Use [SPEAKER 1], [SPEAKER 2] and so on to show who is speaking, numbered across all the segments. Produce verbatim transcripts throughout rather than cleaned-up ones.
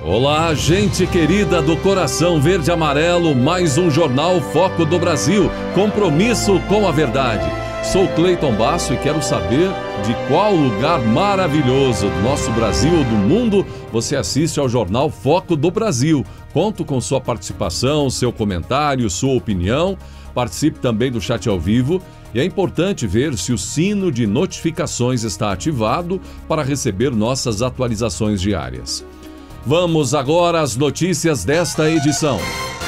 [SPEAKER 1] Olá, gente querida do coração verde e amarelo, mais um Jornal Foco do Brasil, compromisso com a verdade. Sou Cleiton Basso e quero saber de qual lugar maravilhoso do nosso Brasil ou do mundo você assiste ao Jornal Foco do Brasil. Conto com sua participação, seu comentário, sua opinião. Participe também do chat ao vivo e é importante ver se o sino de notificações está ativado para receber nossas atualizações diárias. Vamos agora às notícias desta edição.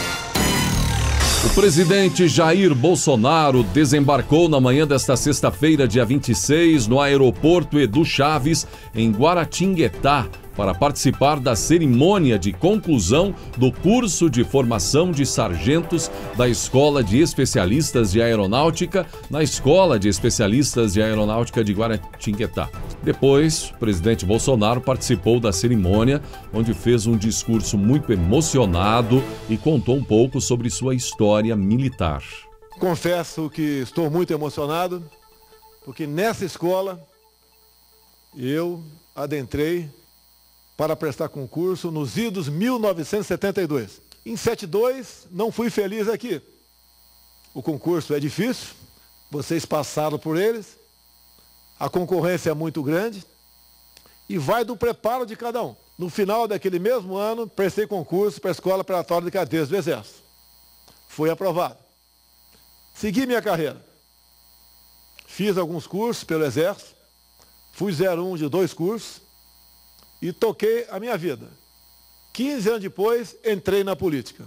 [SPEAKER 1] O presidente Jair Bolsonaro desembarcou na manhã desta sexta-feira, dia vinte e seis, no aeroporto Edu Chaves, em Guaratinguetá, para participar da cerimônia de conclusão do curso de formação de sargentos da Escola de Especialistas de Aeronáutica, na Escola de Especialistas de Aeronáutica de Guaratinguetá. Depois, o presidente Bolsonaro participou da cerimônia, onde fez um discurso muito emocionado e contou um pouco sobre sua história militar.
[SPEAKER 2] Confesso que estou muito emocionado, porque nessa escola eu adentrei para prestar concurso nos idos mil novecentos e setenta e dois. Em setenta e dois, não fui feliz aqui. O concurso é difícil, vocês passaram por eles, a concorrência é muito grande e vai do preparo de cada um. No final daquele mesmo ano, prestei concurso para a Escola Preparatória de Cadeiros do Exército. Fui aprovado. Segui minha carreira. Fiz alguns cursos pelo Exército, fui zero um de dois cursos, e toquei a minha vida. quinze anos depois, entrei na política.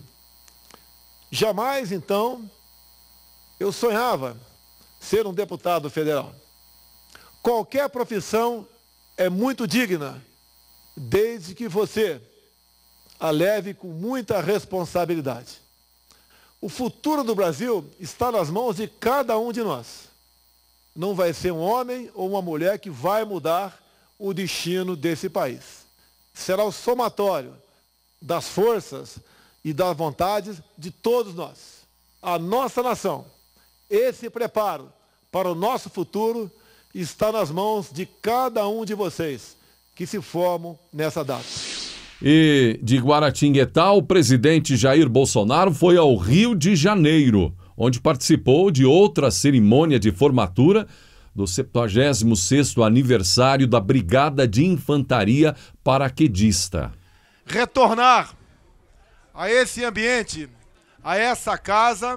[SPEAKER 2] Jamais, então, eu sonhava ser um deputado federal. Qualquer profissão é muito digna, desde que você a leve com muita responsabilidade. O futuro do Brasil está nas mãos de cada um de nós. Não vai ser um homem ou uma mulher que vai mudar o destino desse país. Será o somatório das forças e das vontades de todos nós. A nossa nação, esse preparo para o nosso futuro está nas mãos de cada um de vocês que se formam nessa data.
[SPEAKER 1] E de Guaratinguetá, o presidente Jair Bolsonaro foi ao Rio de Janeiro, onde participou de outra cerimônia de formatura do septuagésimo sexto aniversário da Brigada de Infantaria Paraquedista.
[SPEAKER 3] Retornar a esse ambiente, a essa casa,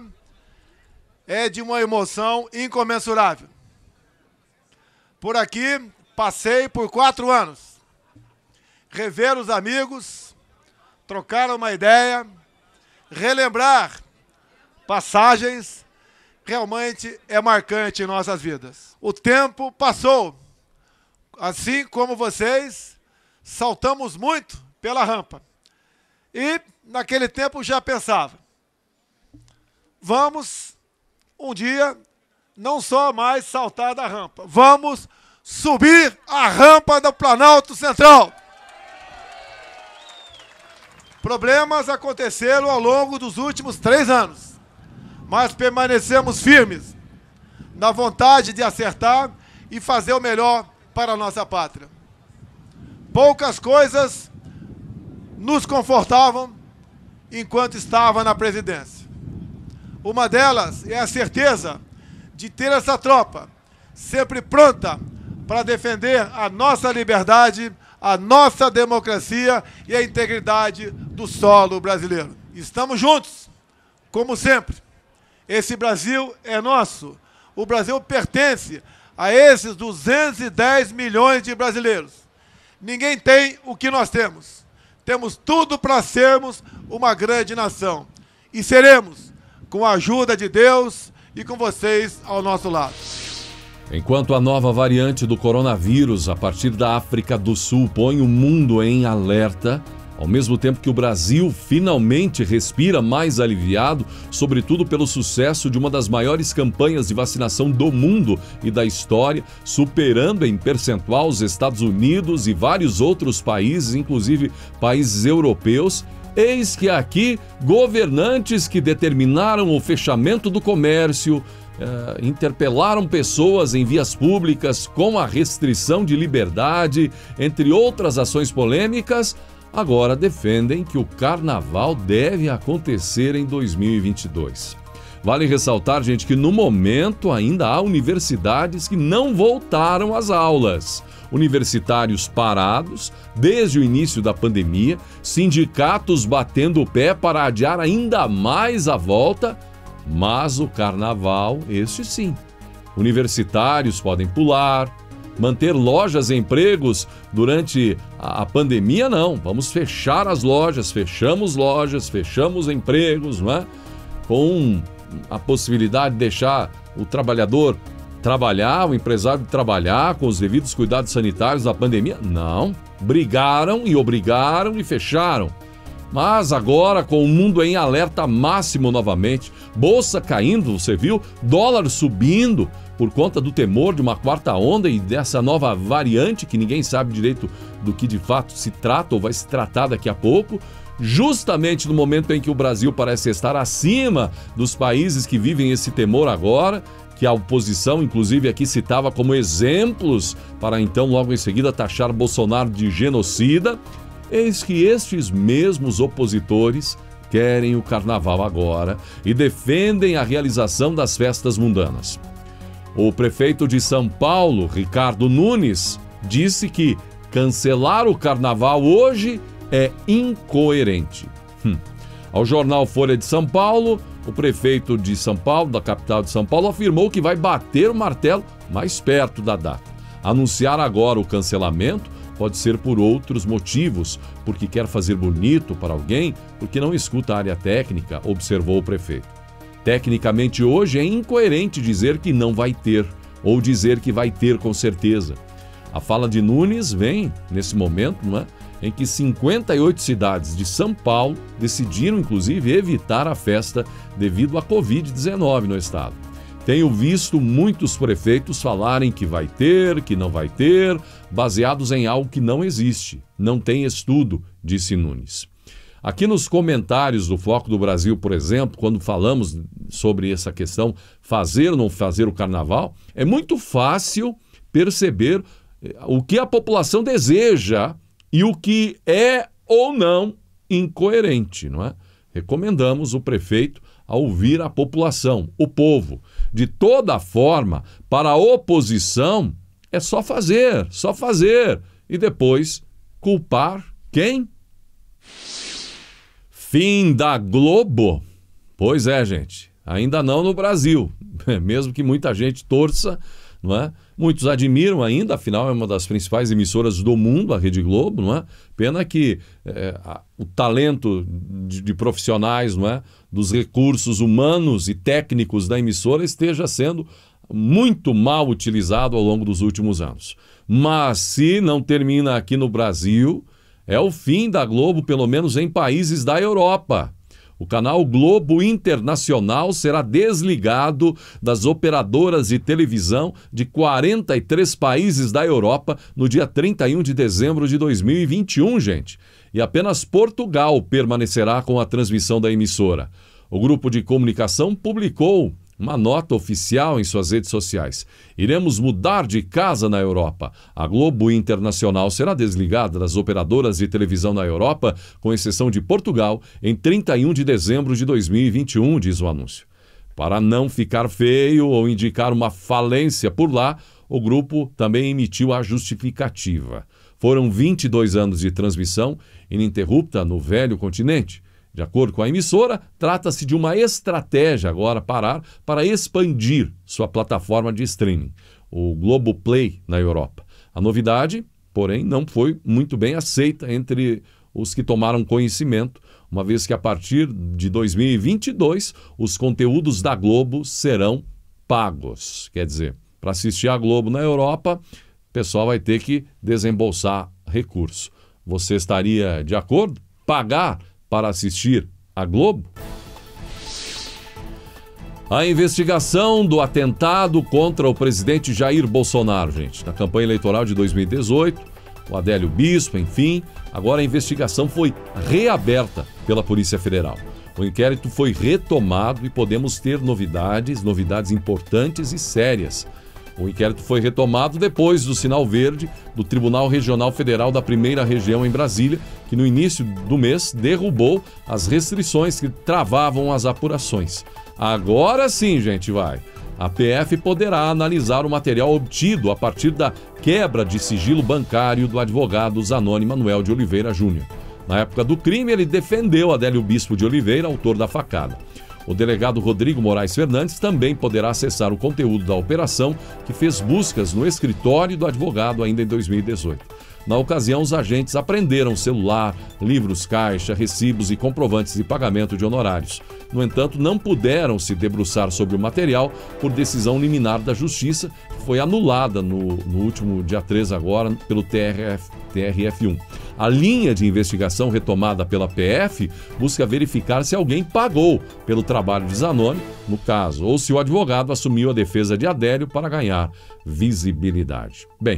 [SPEAKER 3] é de uma emoção incomensurável. Por aqui, passei por quatro anos. Rever os amigos, trocar uma ideia, relembrar passagens, realmente é marcante em nossas vidas. O tempo passou. Assim como vocês, saltamos muito pela rampa. E, naquele tempo, já pensava, vamos, um dia, não só mais saltar da rampa, vamos subir a rampa do Planalto Central. Problemas aconteceram ao longo dos últimos três anos. Mas permanecemos firmes na vontade de acertar e fazer o melhor para a nossa pátria. Poucas coisas nos confortavam enquanto estava na presidência. Uma delas é a certeza de ter essa tropa sempre pronta para defender a nossa liberdade, a nossa democracia e a integridade do solo brasileiro. Estamos juntos, como sempre. Esse Brasil é nosso. O Brasil pertence a esses duzentos e dez milhões de brasileiros. Ninguém tem o que nós temos. Temos tudo para sermos uma grande nação. E seremos, com a ajuda de Deus e com vocês ao nosso lado.
[SPEAKER 1] Enquanto a nova variante do coronavírus, a partir da África do Sul, põe o mundo em alerta, ao mesmo tempo que o Brasil finalmente respira mais aliviado, sobretudo pelo sucesso de uma das maiores campanhas de vacinação do mundo e da história, superando em percentual os Estados Unidos e vários outros países, inclusive países europeus, eis que aqui governantes que determinaram o fechamento do comércio, uh, interpelaram pessoas em vias públicas com a restrição de liberdade, entre outras ações polêmicas, agora defendem que o carnaval deve acontecer em dois mil e vinte e dois. Vale ressaltar, gente, que no momento ainda há universidades que não voltaram às aulas. Universitários parados desde o início da pandemia, sindicatos batendo o pé para adiar ainda mais a volta, mas o carnaval, este sim. Universitários podem pular, manter lojas e empregos durante a pandemia, não. Vamos fechar as lojas, fechamos lojas, fechamos empregos, não é? Com a possibilidade de deixar o trabalhador trabalhar, o empresário trabalhar com os devidos cuidados sanitários da pandemia? Não. Brigaram e obrigaram e fecharam. Mas agora, com o mundo em alerta máximo novamente, bolsa caindo, você viu? Dólar subindo por conta do temor de uma quarta onda e dessa nova variante que ninguém sabe direito do que de fato se trata ou vai se tratar daqui a pouco. Justamente no momento em que o Brasil parece estar acima dos países que vivem esse temor agora, que a oposição, inclusive, aqui citava como exemplos para então, logo em seguida, taxar Bolsonaro de genocida, eis que estes mesmos opositores querem o carnaval agora e defendem a realização das festas mundanas. O prefeito de São Paulo, Ricardo Nunes, disse que cancelar o carnaval hoje é incoerente. Hum. Ao jornal Folha de São Paulo, o prefeito de São Paulo, da capital de São Paulo, afirmou que vai bater o martelo mais perto da data. Anunciar agora o cancelamento pode ser por outros motivos, porque quer fazer bonito para alguém, porque não escuta a área técnica, observou o prefeito. Tecnicamente, hoje é incoerente dizer que não vai ter, ou dizer que vai ter com certeza. A fala de Nunes vem, nesse momento, não é? Em que cinquenta e oito cidades de São Paulo decidiram, inclusive, evitar a festa devido à covid dezenove no estado. Tenho visto muitos prefeitos falarem que vai ter, que não vai ter, baseados em algo que não existe. Não tem estudo, disse Nunes. Aqui nos comentários do Foco do Brasil, por exemplo, quando falamos sobre essa questão, fazer ou não fazer o carnaval, é muito fácil perceber o que a população deseja e o que é ou não incoerente, não é? Recomendamos o prefeito a ouvir a população, o povo. De toda forma, para a oposição, é só fazer, só fazer. E depois, culpar quem? Fim da Globo? Pois é, gente. Ainda não no Brasil. Mesmo que muita gente torça, não é? Muitos admiram ainda, afinal é uma das principais emissoras do mundo, a Rede Globo, não é? Pena que é, a, o talento de, de profissionais, não é? Dos recursos humanos e técnicos da emissora esteja sendo muito mal utilizado ao longo dos últimos anos. Mas se não termina aqui no Brasil, é o fim da Globo, pelo menos em países da Europa. O canal Globo Internacional será desligado das operadoras de televisão de quarenta e três países da Europa no dia trinta e um de dezembro de dois mil e vinte e um, gente. E apenas Portugal permanecerá com a transmissão da emissora. O grupo de comunicação publicou uma nota oficial em suas redes sociais. Iremos mudar de casa na Europa. A Globo Internacional será desligada das operadoras de televisão na Europa, com exceção de Portugal, em trinta e um de dezembro de dois mil e vinte e um, diz o anúncio. Para não ficar feio ou indicar uma falência por lá, o grupo também emitiu a justificativa. Foram vinte e dois anos de transmissão ininterrupta no velho continente. De acordo com a emissora, trata-se de uma estratégia agora parar para expandir sua plataforma de streaming, o Globoplay, na Europa. A novidade, porém, não foi muito bem aceita entre os que tomaram conhecimento, uma vez que a partir de dois mil e vinte e dois, os conteúdos da Globo serão pagos. Quer dizer, para assistir a Globo na Europa, o pessoal vai ter que desembolsar recurso. Você estaria de acordo? Pagar para assistir a Globo? A investigação do atentado contra o presidente Jair Bolsonaro, gente, na campanha eleitoral de dois mil e dezoito, o Adélio Bispo, enfim, agora a investigação foi reaberta pela Polícia Federal. O inquérito foi retomado e podemos ter novidades, novidades importantes e sérias. O inquérito foi retomado depois do sinal verde do Tribunal Regional Federal da Primeira Região em Brasília, que no início do mês derrubou as restrições que travavam as apurações. Agora sim, gente, vai. A P F poderá analisar o material obtido a partir da quebra de sigilo bancário do advogado Zanoni Manuel de Oliveira Júnior. Na época do crime, ele defendeu Adélio Bispo de Oliveira, autor da facada. O delegado Rodrigo Moraes Fernandes também poderá acessar o conteúdo da operação, que fez buscas no escritório do advogado ainda em dois mil e dezoito. Na ocasião, os agentes apreenderam celular, livros caixa, recibos e comprovantes de pagamento de honorários. No entanto, não puderam se debruçar sobre o material por decisão liminar da Justiça, que foi anulada no, no último dia três agora pelo T R F um. A linha de investigação retomada pela P F busca verificar se alguém pagou pelo trabalho de Zanoni, no caso, ou se o advogado assumiu a defesa de Adélio para ganhar visibilidade. Bem,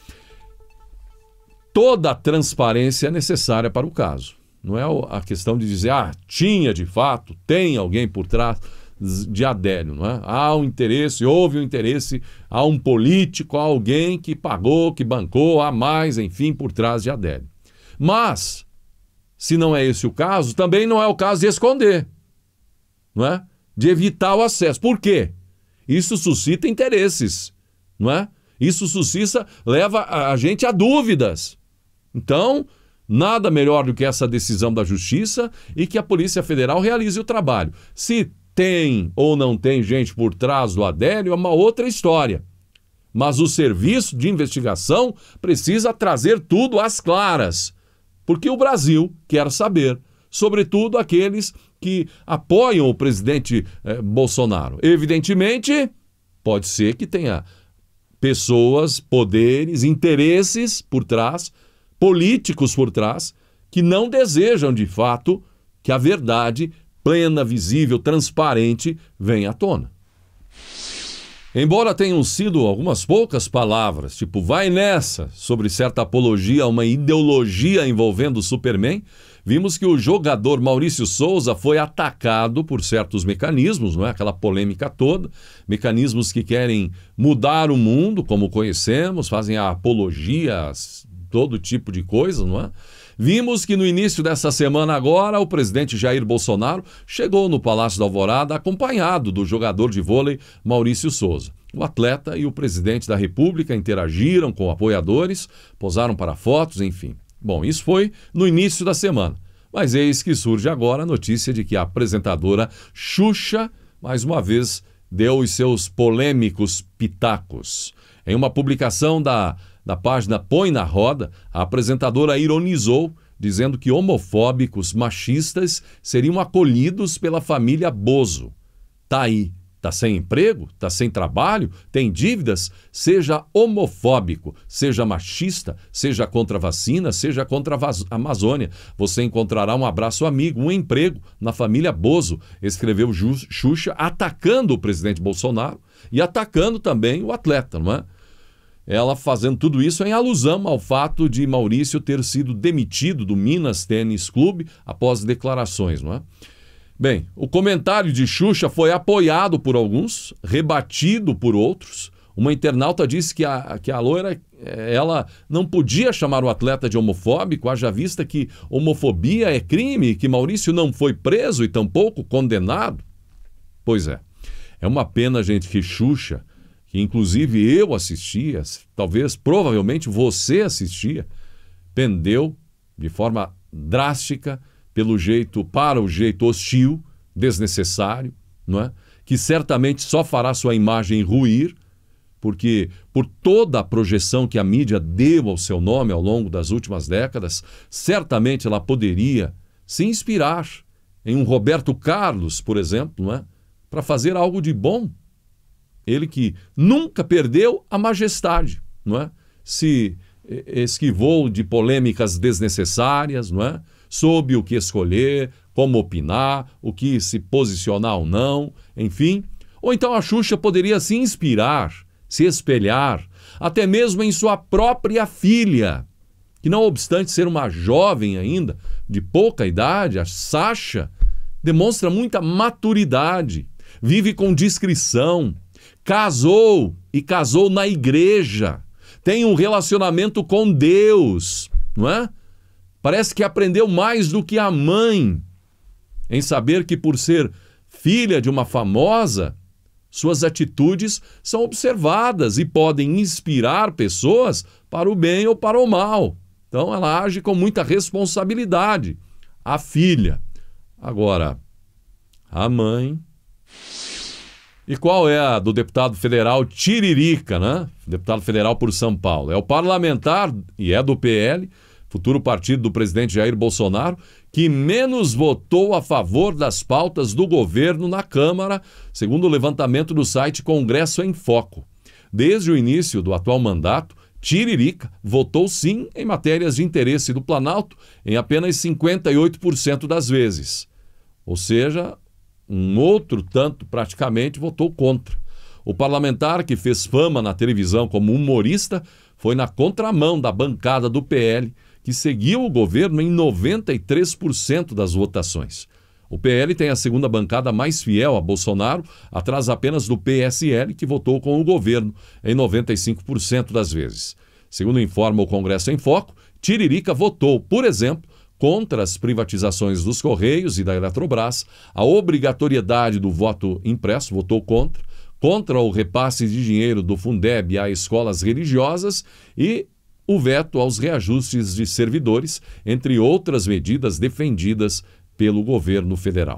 [SPEAKER 1] toda a transparência é necessária para o caso. Não é a questão de dizer, ah, tinha de fato, tem alguém por trás de Adélio, não é? Há um interesse, houve um interesse, há um político, há alguém que pagou, que bancou, há mais, enfim, por trás de Adélio. Mas, se não é esse o caso, também não é o caso de esconder, não é? De evitar o acesso. Por quê? Isso suscita interesses, não é? Isso suscita, leva a gente a dúvidas. Então, nada melhor do que essa decisão da Justiça e que a Polícia Federal realize o trabalho. Se tem ou não tem gente por trás do Adélio é uma outra história. Mas o serviço de investigação precisa trazer tudo às claras. Porque o Brasil quer saber, sobretudo aqueles que apoiam o presidente eh, Bolsonaro. Evidentemente, pode ser que tenha pessoas, poderes, interesses por trás, políticos por trás, que não desejam de fato que a verdade plena, visível, transparente venha à tona. Embora tenham sido algumas poucas palavras, tipo vai nessa, sobre certa apologia a uma ideologia envolvendo o Superman, vimos que o jogador Maurício Souza foi atacado por certos mecanismos, não é? Aquela polêmica toda, mecanismos que querem mudar o mundo como conhecemos, fazem a apologia, todo tipo de coisa, não é? Vimos que no início dessa semana agora, o presidente Jair Bolsonaro chegou no Palácio da Alvorada acompanhado do jogador de vôlei Maurício Souza. O atleta e o presidente da República interagiram com apoiadores, posaram para fotos, enfim. Bom, isso foi no início da semana. Mas eis que surge agora a notícia de que a apresentadora Xuxa, mais uma vez, deu os seus polêmicos pitacos. Em uma publicação da Da página Põe na Roda, a apresentadora ironizou, dizendo que homofóbicos machistas seriam acolhidos pela família Bozo. Tá aí, tá sem emprego, tá sem trabalho, tem dívidas? Seja homofóbico, seja machista, seja contra a vacina, seja contra a Amazônia. Você encontrará um abraço amigo, um emprego na família Bozo, escreveu Xuxa, atacando o presidente Bolsonaro e atacando também o atleta, não é? Ela fazendo tudo isso em alusão ao fato de Maurício ter sido demitido do Minas Tênis Clube após declarações, não é? Bem, o comentário de Xuxa foi apoiado por alguns, rebatido por outros. Uma internauta disse que a, que a loira ela não podia chamar o atleta de homofóbico, haja vista que homofobia é crime, que Maurício não foi preso e tampouco condenado. Pois é, é uma pena, gente, que Xuxa, que inclusive eu assistia, talvez, provavelmente você assistia, pendeu de forma drástica pelo jeito, para o jeito hostil, desnecessário, não é? Que certamente só fará sua imagem ruir, porque por toda a projeção que a mídia deu ao seu nome ao longo das últimas décadas, certamente ela poderia se inspirar em um Roberto Carlos, por exemplo, não é? Para fazer algo de bom. Ele que nunca perdeu a majestade, não é? Se esquivou de polêmicas desnecessárias, não é? Soube o que escolher, como opinar, o que se posicionar ou não, enfim. Ou então a Xuxa poderia se inspirar, se espelhar, até mesmo em sua própria filha, que não obstante ser uma jovem ainda, de pouca idade, a Sasha, demonstra muita maturidade, vive com discrição, casou e casou na igreja, tem um relacionamento com Deus, não é? Parece que aprendeu mais do que a mãe em saber que, por ser filha de uma famosa, suas atitudes são observadas e podem inspirar pessoas para o bem ou para o mal. Então ela age com muita responsabilidade. A filha. Agora, a mãe. E qual é a do deputado federal Tiririca, né? Deputado federal por São Paulo. É o parlamentar, e é do P L, futuro partido do presidente Jair Bolsonaro, que menos votou a favor das pautas do governo na Câmara, segundo o levantamento do site Congresso em Foco. Desde o início do atual mandato, Tiririca votou sim em matérias de interesse do Planalto em apenas cinquenta e oito por cento das vezes. Ou seja, um outro tanto praticamente votou contra. O parlamentar, que fez fama na televisão como humorista, foi na contramão da bancada do P L, que seguiu o governo em noventa e três por cento das votações. O P L tem a segunda bancada mais fiel a Bolsonaro, atrás apenas do P S L, que votou com o governo em noventa e cinco por cento das vezes. Segundo informa o Congresso em Foco, Tiririca votou, por exemplo, contra as privatizações dos Correios e da Eletrobras, a obrigatoriedade do voto impresso, votou contra, contra o repasse de dinheiro do Fundeb a escolas religiosas e o veto aos reajustes de servidores, entre outras medidas defendidas pelo governo federal.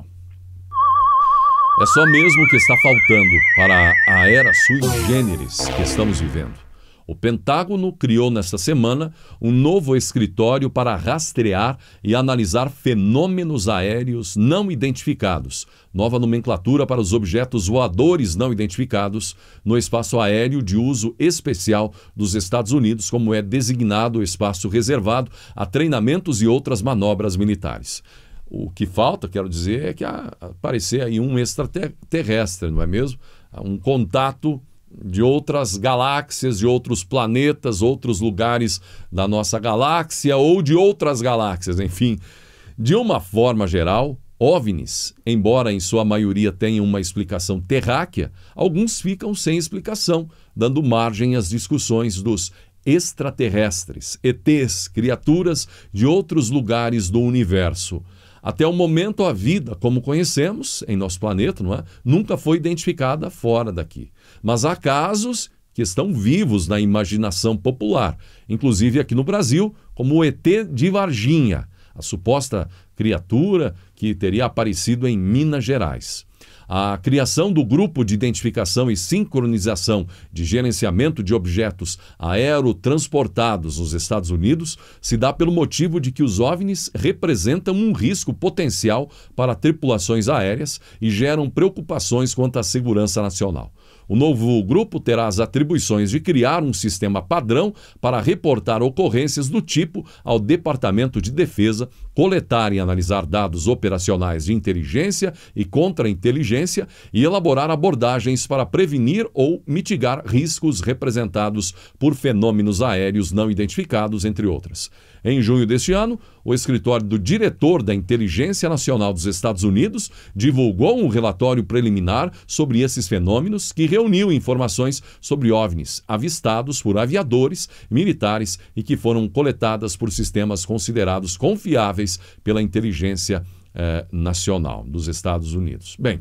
[SPEAKER 1] É só mesmo o que está faltando para a era sui generis que estamos vivendo. O Pentágono criou nesta semana um novo escritório para rastrear e analisar fenômenos aéreos não identificados, nova nomenclatura para os objetos voadores não identificados no espaço aéreo de uso especial dos Estados Unidos, como é designado o espaço reservado a treinamentos e outras manobras militares. O que falta, quero dizer, é que aparecer aí um extraterrestre, não é mesmo? Um contato de outras galáxias, de outros planetas, outros lugares da nossa galáxia ou de outras galáxias, enfim. De uma forma geral, OVNIs, embora em sua maioria tenham uma explicação terráquea, alguns ficam sem explicação, dando margem às discussões dos extraterrestres, E Tês, criaturas de outros lugares do universo. Até o momento, a vida, como conhecemos em nosso planeta, não é? Nunca foi identificada fora daqui. Mas há casos que estão vivos na imaginação popular, inclusive aqui no Brasil, como o E T de Varginha, a suposta criatura que teria aparecido em Minas Gerais. A criação do Grupo de Identificação e Sincronização de Gerenciamento de Objetos Aerotransportados nos Estados Unidos se dá pelo motivo de que os OVNIs representam um risco potencial para tripulações aéreas e geram preocupações quanto à segurança nacional. O novo grupo terá as atribuições de criar um sistema padrão para reportar ocorrências do tipo ao Departamento de Defesa, coletar e analisar dados operacionais de inteligência e contra-inteligência e elaborar abordagens para prevenir ou mitigar riscos representados por fenômenos aéreos não identificados, entre outras. Em junho deste ano, o escritório do diretor da Inteligência Nacional dos Estados Unidos divulgou um relatório preliminar sobre esses fenômenos que reuniu informações sobre OVNIs avistados por aviadores militares e que foram coletadas por sistemas considerados confiáveis pela Inteligência eh, Nacional dos Estados Unidos. Bem,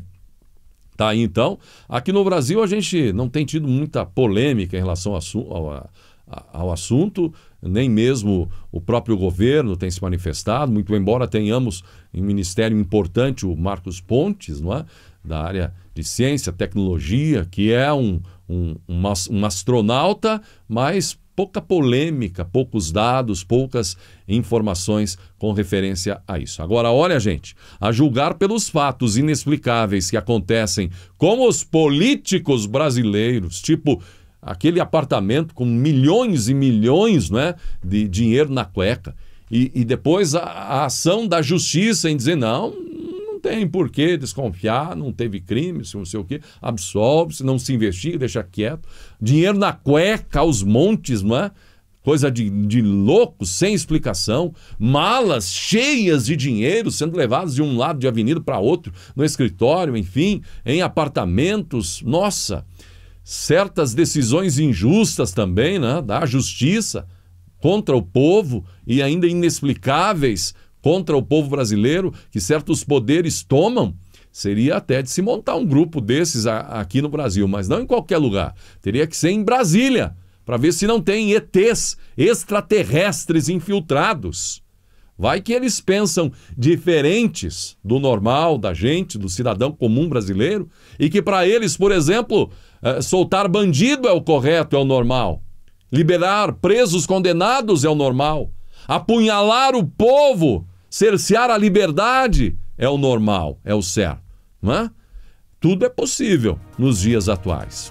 [SPEAKER 1] tá aí então. Aqui no Brasil a gente não tem tido muita polêmica em relação ao, ao, ao assunto, nem mesmo o próprio governo tem se manifestado, muito embora tenhamos em ministério importante o Marcos Pontes, não é? Da área de ciência, tecnologia, que é um, um, um, um astronauta, mas pouca polêmica, poucos dados, poucas informações com referência a isso. Agora, olha, gente, a julgar pelos fatos inexplicáveis que acontecem com os políticos brasileiros, tipo aquele apartamento com milhões e milhões, não é, de dinheiro na cueca, e, e depois a, a ação da justiça em dizer não, não tem por que desconfiar, não teve crime, não sei o quê, absolve-se, não se investiga, deixa quieto. Dinheiro na cueca, aos montes, não é? Coisa de, de louco, sem explicação, malas cheias de dinheiro sendo levadas de um lado de avenida para outro, no escritório, enfim, em apartamentos. Nossa, certas decisões injustas também, né, da justiça contra o povo e ainda inexplicáveis contra o povo brasileiro que certos poderes tomam. Seria até de se montar um grupo desses aqui no Brasil, mas não em qualquer lugar. Teria que ser em Brasília, para ver se não tem E Tês, extraterrestres infiltrados. Vai que eles pensam diferentes do normal, da gente, do cidadão comum brasileiro, e que para eles, por exemplo, soltar bandido é o correto, é o normal. Liberar presos condenados é o normal. Apunhalar o povo, cercear a liberdade é o normal, é o certo. Não é? Tudo é possível nos dias atuais.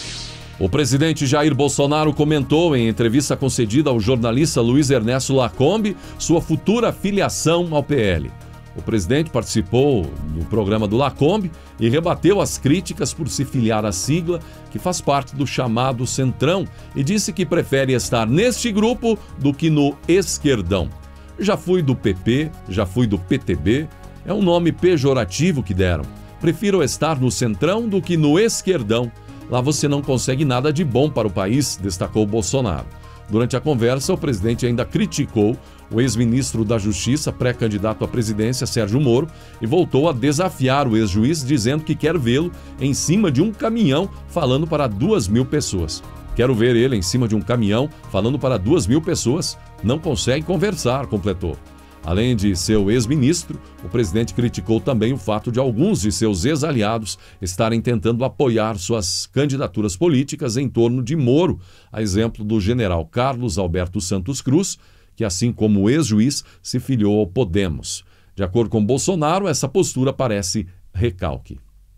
[SPEAKER 1] O presidente Jair Bolsonaro comentou em entrevista concedida ao jornalista Luiz Ernesto Lacombe sua futura filiação ao P L. O presidente participou do programa do Lacombe e rebateu as críticas por se filiar à sigla, que faz parte do chamado Centrão, e disse que prefere estar neste grupo do que no esquerdão. Já fui do P P, já fui do P T B, é um nome pejorativo que deram. Prefiro estar no Centrão do que no esquerdão. Lá você não consegue nada de bom para o país, destacou Bolsonaro. Durante a conversa, o presidente ainda criticou o ex-ministro da Justiça, pré-candidato à presidência, Sérgio Moro, e voltou a desafiar o ex-juiz, dizendo que quer vê-lo em cima de um caminhão falando para duas mil pessoas. Quero ver ele em cima de um caminhão falando para duas mil pessoas. Não consegue conversar, completou. Além de seu ex-ministro, o presidente criticou também o fato de alguns de seus ex-aliados estarem tentando apoiar suas candidaturas políticas em torno de Moro, a exemplo do general Carlos Alberto Santos Cruz, que, assim como o ex-juiz, se filiou ao Podemos. De acordo com Bolsonaro, essa postura parece recalque.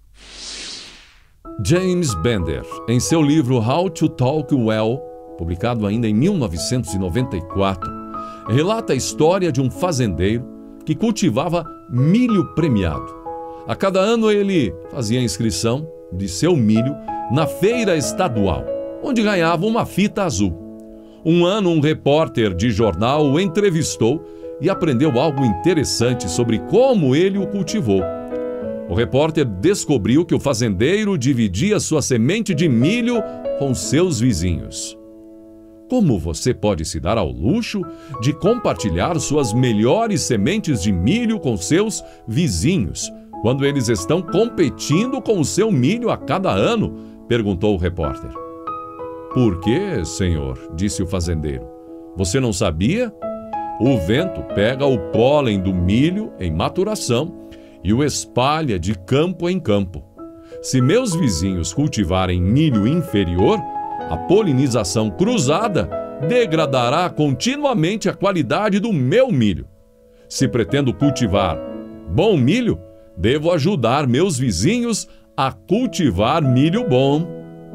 [SPEAKER 1] James Bender, em seu livro How to Talk Well, publicado ainda em mil novecentos e noventa e quatro, relata a história de um fazendeiro que cultivava milho premiado. A cada ano ele fazia a inscrição de seu milho na feira estadual, onde ganhava uma fita azul. Um ano, um repórter de jornal o entrevistou e aprendeu algo interessante sobre como ele o cultivou. O repórter descobriu que o fazendeiro dividia sua semente de milho com seus vizinhos. Como você pode se dar ao luxo de compartilhar suas melhores sementes de milho com seus vizinhos, quando eles estão competindo com o seu milho a cada ano? Perguntou o repórter. Por quê, senhor? Disse o fazendeiro. Você não sabia? O vento pega o pólen do milho em maturação e o espalha de campo em campo. Se meus vizinhos cultivarem milho inferior, a polinização cruzada degradará continuamente a qualidade do meu milho. Se pretendo cultivar bom milho, devo ajudar meus vizinhos a cultivar milho bom.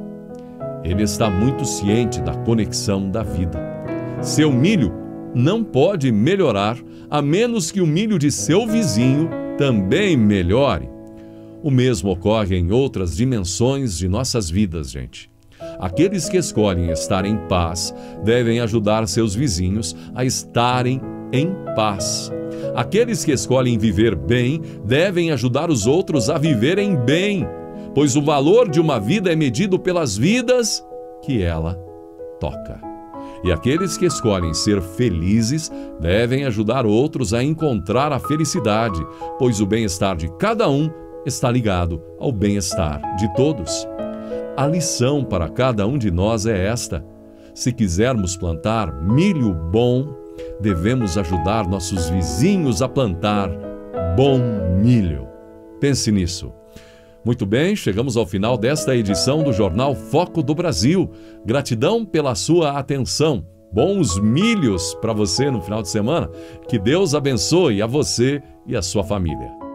[SPEAKER 1] Ele está muito ciente da conexão da vida. Seu milho não pode melhorar a menos que o milho de seu vizinho também melhore. O mesmo ocorre em outras dimensões de nossas vidas, gente. Aqueles que escolhem estar em paz devem ajudar seus vizinhos a estarem em paz. Aqueles que escolhem viver bem devem ajudar os outros a viverem bem, pois o valor de uma vida é medido pelas vidas que ela toca. E aqueles que escolhem ser felizes devem ajudar outros a encontrar a felicidade, pois o bem-estar de cada um está ligado ao bem-estar de todos. A lição para cada um de nós é esta: se quisermos plantar milho bom, devemos ajudar nossos vizinhos a plantar bom milho. Pense nisso. Muito bem, chegamos ao final desta edição do Jornal Foco do Brasil. Gratidão pela sua atenção. Bons milhos para você no final de semana. Que Deus abençoe a você e a sua família.